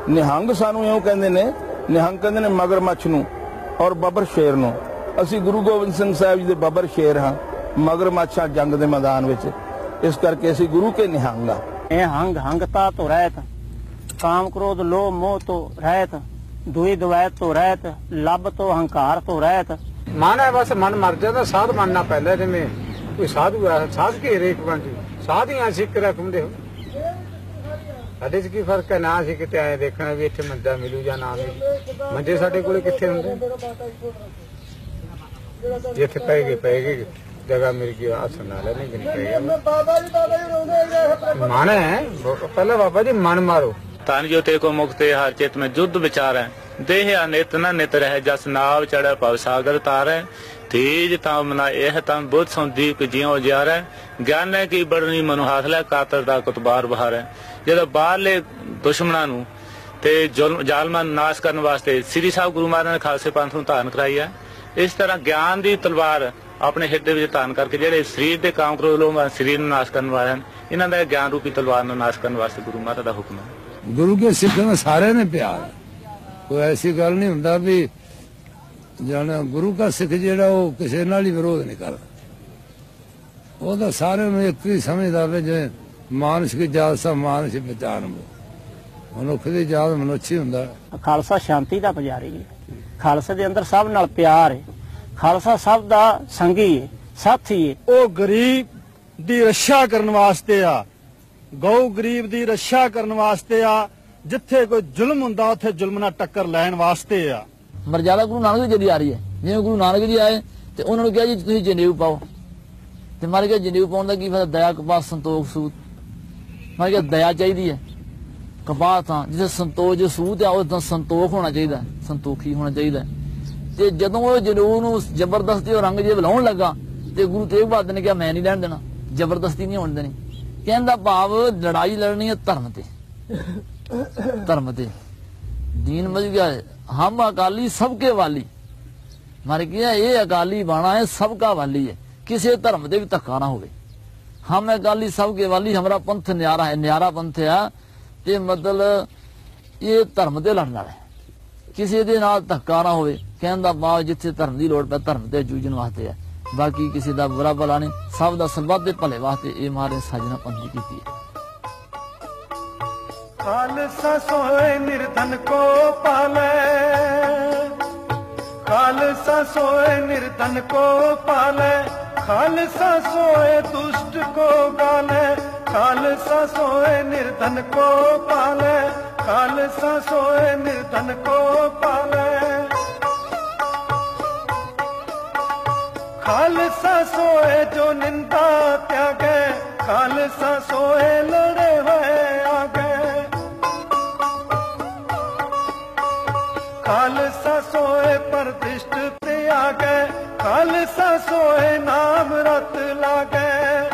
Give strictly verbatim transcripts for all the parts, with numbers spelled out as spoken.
निहंग सानू इउं कहंदे ने, निहंग कहंदे ने मगरमच्छ नूं और बबर शेर नूं। असीं गुरु गोबिंद सिंह साहिब जी दे बबर शेर हां, मगरमच्छ हां जंग दे मैदान विच, इस करके असीं गुरु के निहंग हां। हंग हंगता तो रहत, काम क्रोध लोभ मोह तो रहत, दुई दुवैत तो रहत, लब तो अहंकार तो रहत। मन है बस मन मर जाता, साध मनना पहले जिमें कोई साधु है, साध के रेख बन साध ही सिख रखते हो। साडे च की फर्क है, ना असीं किते आए देखना भी इत्थे मंजा मिलू या ना मिलू। मंजे साडे कोले कित्थे हुंदे, जिथे पै गए पै गए, जगह मिल गई आसन नाल नहीं गिन पै मन है पहले बाबा जी मन मारो। तन जो ते को मुक्ते हर चित में जुद्ध विचार है, देह अनित न नित रह, जस नाव चढ़े भव सागर तारै, तेज तम ना एह तम बुद्ध सौ दीप जियो ज्यारै, ज्ञान है की बड़नी मनु हाथ लै कातर दा कुतबार बहारै। जदों बाहरले दुश्मनां नूं ते जालमां नूं नाश करन वास्ते श्री साहब गुरु महाराज ने खालसे पंथ नूं धारण कराई है। इस तरह ज्ञान दी तलवार अपने हिरदे विच धारण करके जिहड़े शरीर दे काम क्रोध लोभ शरीर नूं नाश करन वाले हन, इन्हां दा ज्ञान रूपी तलवार नूं नाश करन वास्ते गुरु महाराज दा हुक्म है। गुरु के सिख में सारे ने प्यार, कोई ऐसी गल नहीं हुंदा भी जाना गुरु का सिख जिहड़ा वो किसी नाल ही विरोध नहीं करदा, वो तो सारे में एक ही समझदा वे जिवें मानुष की जात सब मानुष पहचान, मनुख की जात मनुष्य ही हुंदा। खालसा शांति दा पुजारी है, खालसे दे अंदर सब नाल प्यार है, खालसा सब दा संगी है, साथी है। वो गरीब दी रक्षा करन वास्ते आ, गौ गरीब दी रक्षा करन वास्ते आ, जिथे कोई जुल्म हुंदा उत्थे जुल्म नाल टक्कर लैण वास्ते आ। मर्यादा गुरु नानक जी जदी आ रही है, जिवें गुरु नानक जी आए ते उन्हां नूं कहा जी तुसीं जनेऊ पाओ, ते मारे के जनेऊ पाउण दा की फायदा, दया कपाह संतोख सूत, मारे के दया चाहिदी है, कपाह तां जिथे संतोख सूत आ उथे संतोख होना चाहिदा, संतोखी होना चाहिदा। ते जदों वो जनेऊ नूं जबरदस्ती और रंग जे लाउण लगा ते गुरु तेग बहादुर ने कहा मैं नहीं लैण देना, जबरदस्ती नहीं होण देनी। कहण दा भाव लड़ाई लड़नी है धर्म ते, धर्म ते दीन मज गया है। हम अकाली सबके वाली, मारे क्या ये अकाली बाणा है सबका वाली है, किसी धर्म दे भी धक्का ना होवे। हम अकाली सबके वाली, हमारा पंथ न्यारा है, न्यारा पंथ है, ते मतलब ये धर्म दे लड़न वाला है, किसी दे नाल धक्का ना होवे। कहण दा भाव जिथे धर्म दी लोड़ पै धर्म ते जूझण वास्ते है, बाकी किसी दा बुरा भला नहीं, सब दा सर्बत दे भले वास्ते ये महाराज साजना पंथी कीती है। खालसा सोए निर्धन को पाले, खालसा सोए निर्धन को पाले, खालसा सोए दुष्ट को गाले, खालसा सोए निर्धन को पाले, खालसा सोए निर्धन को पाले, खालसा सोए जो निंदा त्यागे, खालसा सोए लड़े हुए आगे, खालसा सोए प्रतिष्ठ त्यागे, खालसा सोए नाम रत लागे,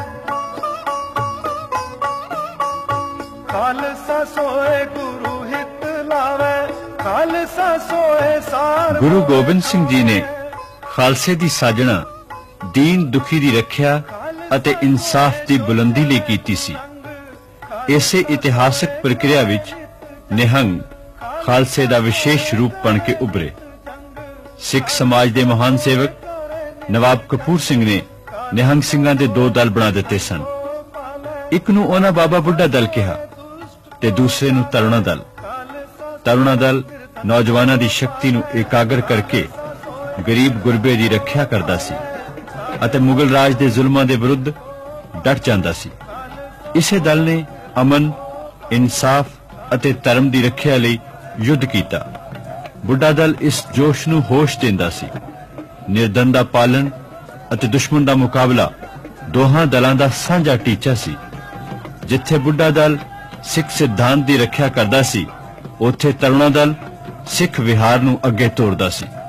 खालसा सोए गुरु हित लावे, खालसा सोए सार। गुरु गोबिंद सिंह जी ने खालसे दी साजना दीन दुखी दी रखिया ਅਤੇ इंसाफ ਦੀ बुलंदी ਲਈ ਕੀਤੀ ਸੀ। ਇਸੇ ਇਤਿਹਾਸਕ ਪ੍ਰਕਿਰਿਆ ਵਿੱਚ ਨਿਹੰਗ ਖਾਲਸੇ ਦਾ ਵਿਸ਼ੇਸ਼ ਰੂਪ ਬਣ ਕੇ ਉਭਰੇ। ਸਿੱਖ ਸਮਾਜ ਦੇ ਮਹਾਨ ਸੇਵਕ ਨਵਾਬ ਕਪੂਰ ਸਿੰਘ ਨੇ ਨਿਹੰਗ ਸਿੰਘਾਂ ਦੇ ਦੋ ਦਲ ਬਣਾ ਦਿੱਤੇ ਸਨ। ਇੱਕ ਨੂੰ ਉਹਨਾਂ ਬਾਬਾ ਬੁੱਢਾ ਦਲ ਕਿਹਾ ਤੇ ਦੂਸਰੇ ਨੂੰ ਤਰੁਣਾ ਦਲ। ਤਰੁਣਾ ਦਲ ਨੌਜਵਾਨਾਂ ਦੀ ਸ਼ਕਤੀ ਨੂੰ ਇਕਾਗਰ ਕਰਕੇ ਗਰੀਬ ਗੁਰਬੇ ਦੀ ਰੱਖਿਆ ਕਰਦਾ ਸੀ ਅਤੇ ਮੁਗਲ ਰਾਜ ਦੇ ਜ਼ੁਲਮਾਂ ਦੇ ਵਿਰੁੱਧ ਡਟ ਜਾਂਦਾ ਸੀ। ਇਸੇ ਦਲ ਨੇ ਅਮਨ, ਇਨਸਾਫ ਅਤੇ ਧਰਮ ਦੀ ਰੱਖਿਆ ਲਈ ਯੁੱਧ ਕੀਤਾ। ਬੁੱਢਾ ਦਲ ਇਸ ਜੋਸ਼ ਨੂੰ ਹੋਸ਼ ਦਿੰਦਾ ਸੀ। ਨਿਰਦਨ ਦਾ ਪਾਲਣ ਅਤੇ ਦੁਸ਼ਮਣ ਦਾ ਮੁਕਾਬਲਾ ਦੋਹਾਂ ਦਲਾਂ ਦਾ ਸਾਂਝਾ ਟੀਚਾ ਸੀ। ਜਿੱਥੇ ਬੁੱਢਾ ਦਲ ਸਿੱਖ ਸਿਧਾਂਤ ਦੀ ਰੱਖਿਆ ਕਰਦਾ ਸੀ, ਉੱਥੇ ਤਰੁਣਾ ਦਲ ਸਿੱਖ ਵਿਹਾਰ ਨੂੰ ਅੱਗੇ ਤੋਰਦਾ ਸੀ।